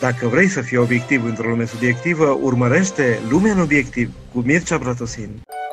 Dacă vrei să fii obiectiv într-o lume subiectivă, urmărește Lumea în Obiectiv cu Mircea Bratosin.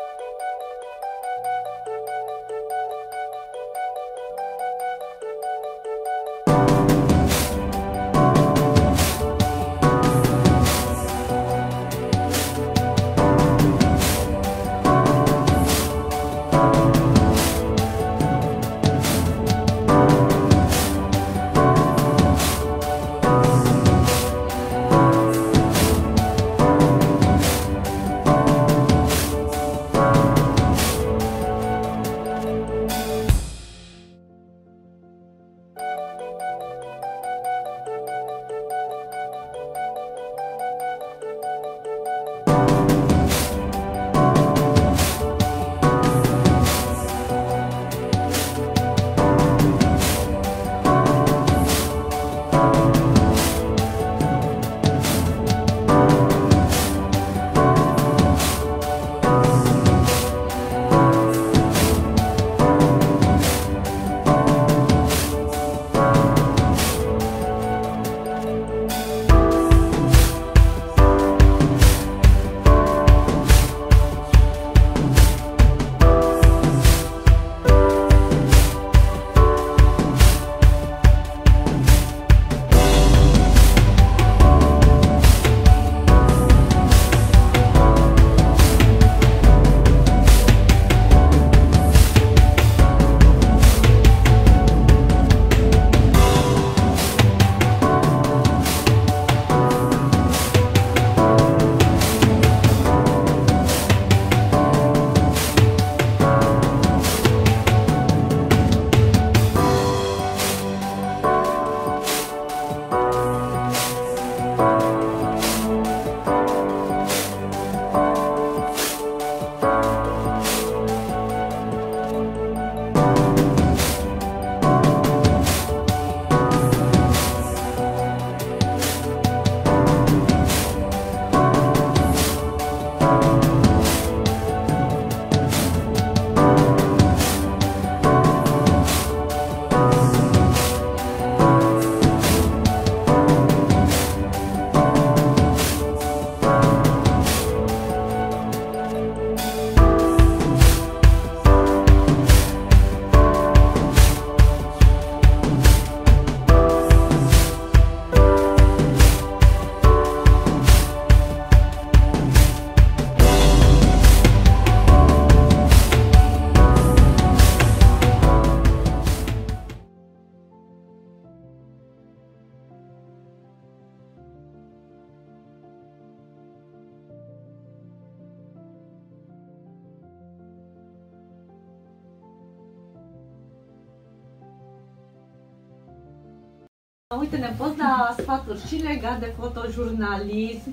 Uite, ne poți da sfaturi și legat de fotojurnalism,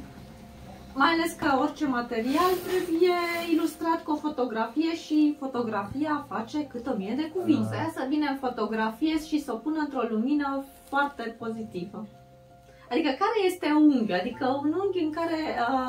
mai ales că orice material trebuie ilustrat cu o fotografie și fotografia face cât 1000 de cuvinte. Aia să vine în fotografie și să o pună într-o lumină foarte pozitivă. Adică care este unghiul? Adică un unghi în care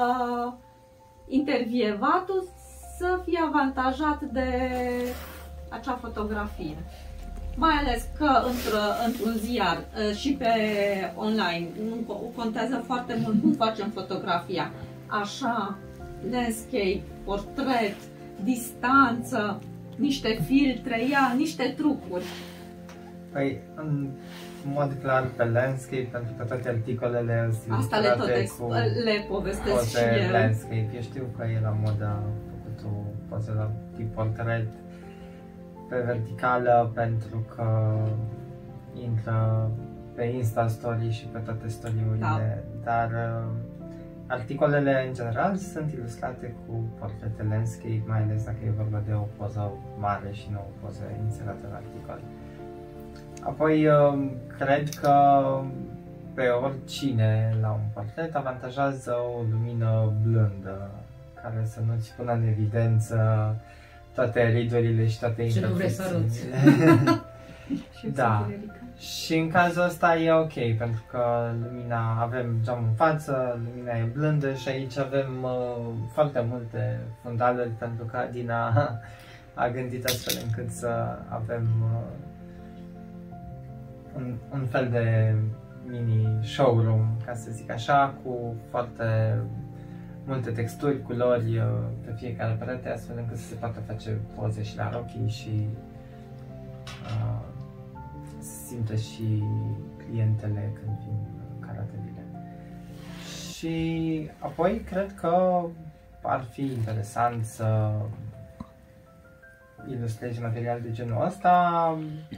intervievatul să fie avantajat de acea fotografie. Mai ales că într-un ziar și pe online nu contează foarte mult cum facem fotografia. Așa, landscape, portret, distanță, niște filtre, niște trucuri. Păi, în mod clar pe landscape, pentru că toate articolele sunt asta le povestesc și eu. Landscape. Eu știu că e la modă, am făcut o poză la tip portret pe verticală pentru că intră pe Insta Story și pe toate story-urile, dar articolele în general sunt ilustrate cu portrete landscape, mai ales dacă e vorba de o poză mare și nu o poză inserată în articol. Apoi cred că pe oricine la un portret avantajează o lumină blândă care să nu-ți pună în evidență toate ridurile și toate imperfecțiunile. Da. Și în cazul ăsta e ok, pentru că lumina, avem geam în față, lumina e blândă și aici avem foarte multe fundaluri, pentru că Adina a gândit astfel încât să avem un fel de mini showroom, ca să zic așa, cu foarte multe texturi, culori pe fiecare perete, astfel încât să se poată face poze și la rochii și simtă și clientele când vin caratelile. Și apoi cred că ar fi interesant să ilustrezi material de genul ăsta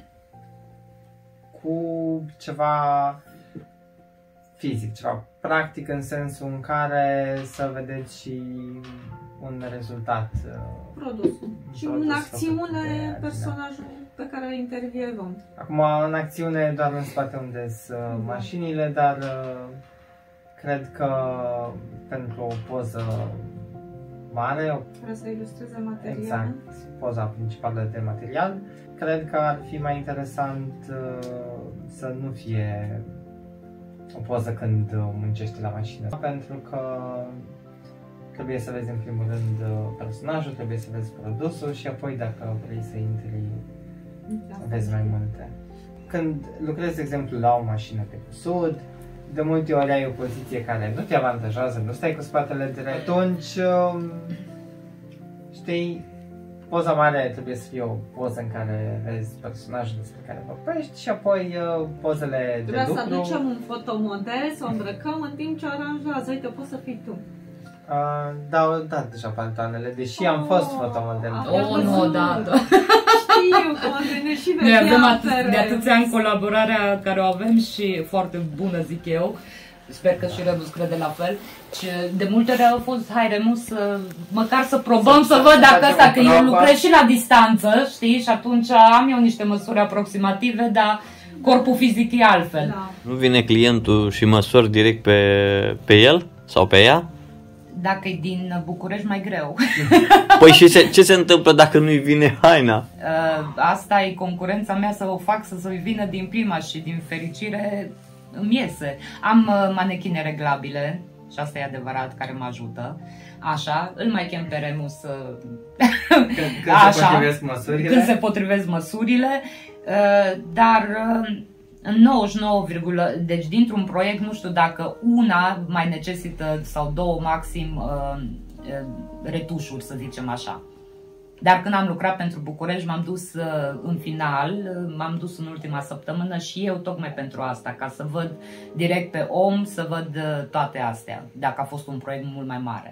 cu ceva fizic, ceva practic, în sensul în care să vedeți și un rezultat. Produsul. Și în acțiune personajul pe care îl intervievăm. Acum, în acțiune doar în spate unde sunt mașinile, dar cred că pentru o poză mare, care să ilustreze material. Exact, poza principală de material, cred că ar fi mai interesant să nu fie o poză când muncești la mașină, pentru că trebuie să vezi în primul rând personajul, trebuie să vezi produsul și apoi dacă vrei să intri, vezi mai multe. Când lucrezi, de exemplu, la o mașină pe cusut, de multe ori ai o poziție care nu te avantajează, nu stai cu spatele direct, atunci, știi, poza mare trebuie să fie o poză în care vezi personajul despre care vorbești și apoi pozele de lucru. Trebuie să aducem un fotomodel, să o îmbrăcăm în timp ce aranjează. Uite, poți să fii tu. Da, deja pantoanele, deși am fost fotomodel. Nu odată. Știu, poate și noi avem de atâția ani colaborarea care o avem și foarte bună, zic eu. Sper că și Remus crede la fel. Și de multe ori au fost, hai Remus, măcar să probăm să văd dacă ăsta, că eu lucrez și la distanță, știi? Și atunci am eu niște măsuri aproximative, dar corpul fizic e altfel. Da. Nu vine clientul și măsori direct pe el sau pe ea? Dacă e din București, mai greu. Păi și ce se întâmplă dacă nu-i vine haina? Asta e concurența mea, să o fac să-i vină din prima și din fericire îmi iese. Am manechine reglabile și asta e adevărat, care mă ajută. Așa, îl mai chem pe Remus când se potrivesc măsurile. Când se potrivesc măsurile, dar în 99, deci dintr-un proiect nu știu dacă una mai necesită sau două maxim retușuri, să zicem așa. Dar când am lucrat pentru București, m-am dus în final, m-am dus în ultima săptămână și eu tocmai pentru asta, ca să văd direct pe om, să văd toate astea, dacă a fost un proiect mult mai mare.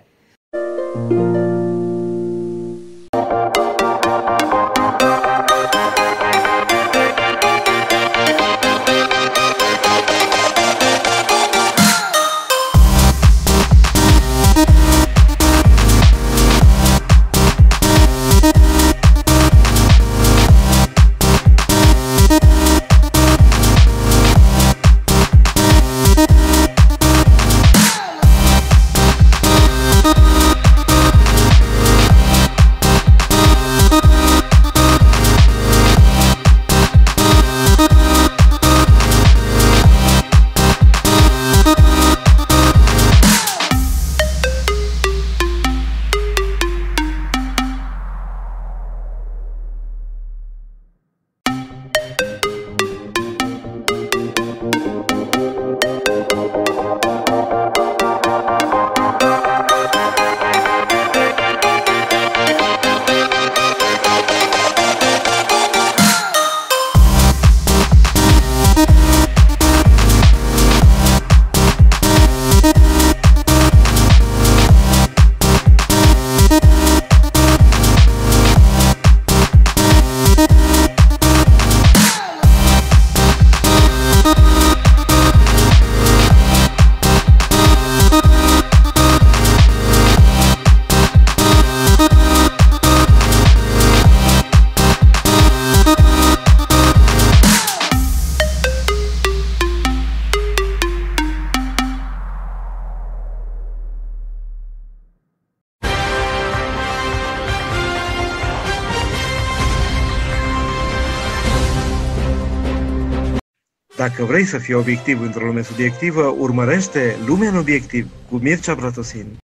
Dacă vrei să fii obiectiv într-o lume subiectivă, urmărește Lumea în obiectiv cu Mircea Bratosin.